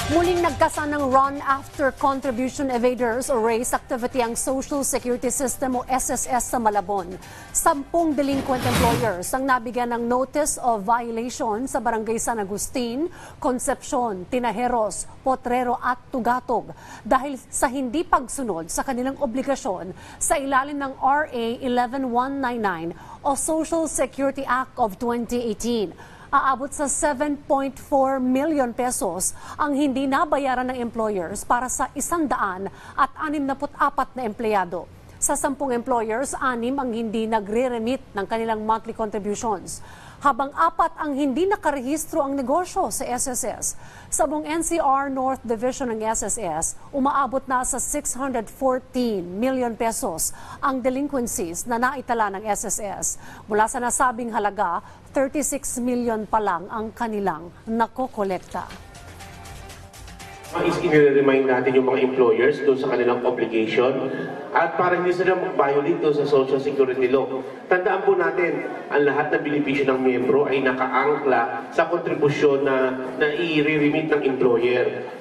Muling nagkasa ng run after contribution evaders o race activity ang Social Security System o SSS sa Malabon. 10 delinquent employers ang nabigyan ng notice of violation sa Barangay San Agustin, Concepcion, Tinajeros, Potrero at Tugatog dahil sa hindi pagsunod sa kanilang obligasyon sa ilalim ng RA 11199 o Social Security Act of 2018. Aabot sa 7.4 million pesos ang hindi nabayaran ng employers para sa 164 na empleyado. Sa 10 employers, 6 ang hindi nagre-remit ng kanilang monthly contributions, habang 4 ang hindi nakarehistro ang negosyo sa SSS. Sa buong NCR North Division ng SSS, umaabot na sa 614 million pesos ang delinquencies na naitala ng SSS. Mula sa nasabing halaga, 36 million pa lang ang kanilang nakokolekta. I-remind natin yung mga employers doon sa kanilang obligation at para hindi sila mag-violate doon sa Social Security Law. Tandaan po natin, ang lahat ng benepisyo ng miyembro ay nakaangkla sa kontribusyon na i-remit ng employer.